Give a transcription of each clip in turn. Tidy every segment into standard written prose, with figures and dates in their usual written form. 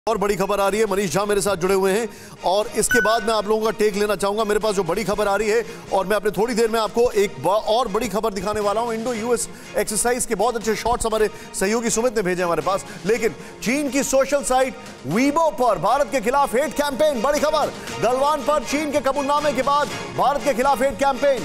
और बड़ी खबर आ रही है। मनीष झा मेरे साथ जुड़े हुए हैं और इसके बाद मैं आप लोगों का टेक लेना चाहूंगा। मेरे पास जो बड़ी खबर आ रही है और मैं अपने थोड़ी देर में आपको एक और बड़ी खबर दिखाने वाला हूं। इंडो यूएस एक्सरसाइज के बहुत अच्छे शॉट्स हमारे सहयोगी सुमित ने भेजे हमारे पास। लेकिन चीन की सोशल साइट वीबो पर भारत के खिलाफ हेट कैंपेन। बड़ी खबर, गलवान पर चीन के कबूलनामे के बाद भारत के खिलाफ हेट कैंपेन।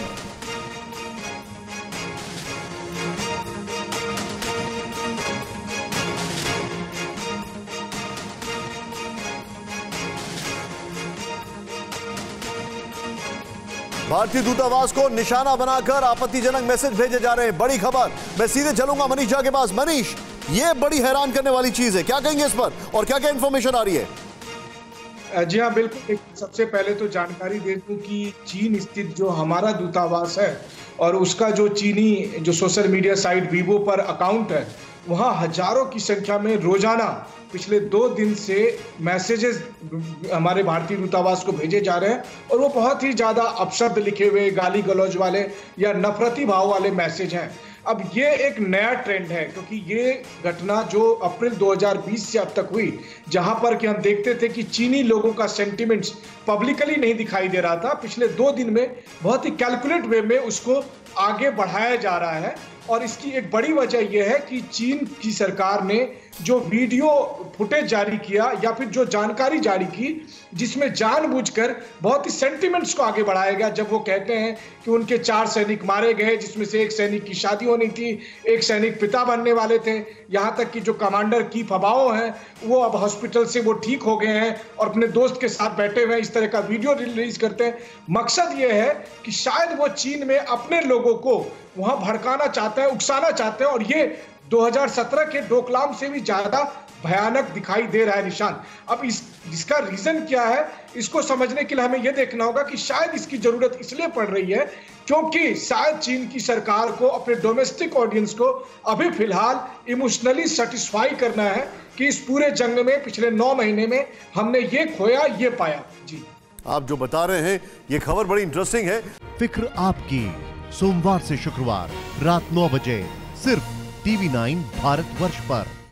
भारतीय दूतावास को निशाना बनाकर आपत्तिजनक मैसेज भेजे जा रहे हैं। बड़ी खबर, मैं सीधे चलूंगा मनीष झा के पास। मनीष, ये बड़ी हैरान करने वाली चीज है, क्या कहेंगे इस पर और क्या क्या इंफॉर्मेशन आ रही है? जी हाँ, बिल्कुल। सबसे पहले तो जानकारी दे दूं कि चीन स्थित जो हमारा दूतावास है और उसका जो चीनी जो सोशल मीडिया साइट वीबो पर अकाउंट है, वहाँ हजारों की संख्या में रोजाना पिछले 2 दिन से मैसेजेस हमारे भारतीय दूतावास को भेजे जा रहे हैं और वो बहुत ही ज्यादा अपशब्द लिखे हुए, गाली गलौज वाले या नफरती भाव वाले मैसेज हैं। अब ये एक नया ट्रेंड है क्योंकि ये घटना जो अप्रैल 2020 से अब तक हुई, जहां पर कि हम देखते थे कि चीनी लोगों का सेंटिमेंट्स पब्लिकली नहीं दिखाई दे रहा था, पिछले 2 दिन में बहुत ही कैलकुलेट वे में उसको आगे बढ़ाया जा रहा है। और इसकी एक बड़ी वजह यह है कि चीन की सरकार ने जो वीडियो फुटेज जारी किया या फिर जो जानकारी जारी की, जिसमें जानबूझकर बहुत ही सेंटिमेंट्स को आगे बढ़ाया गया। जब वो कहते हैं कि उनके 4 सैनिक मारे गए, जिसमें से 1 सैनिक की शादी होनी थी, 1 सैनिक पिता बनने वाले थे, यहाँ तक कि जो कमांडर की फबाओ हैं वो अब हॉस्पिटल से वो ठीक हो गए हैं और अपने दोस्त के साथ बैठे हुए हैं, इस तरह का वीडियो रिलीज करते हैं। मकसद ये है कि शायद वो चीन में अपने लोगों को वहां भड़काना चाहते हैं, उकसाना चाहते हैं और ये 2017 के डोकलाम से भी ज्यादा भयानक दिखाई दे रहा है निशान। अब इसका रीजन क्या है, इसको समझने के लिए हमें यह देखना होगा कि शायद इसकी जरूरत इसलिए पड़ रही है क्योंकि शायद चीन की सरकार को अपने डोमेस्टिक ऑडियंस को अभी फिलहाल इमोशनली सेटिस्फाई करना है कि इस पूरे जंग में पिछले 9 महीने में हमने ये खोया, ये पाया। जी, आप जो बता रहे हैं ये खबर बड़ी इंटरेस्टिंग है। फिक्र आपकी, सोमवार से शुक्रवार रात 9 बजे सिर्फ TV9 भारतवर्ष पर।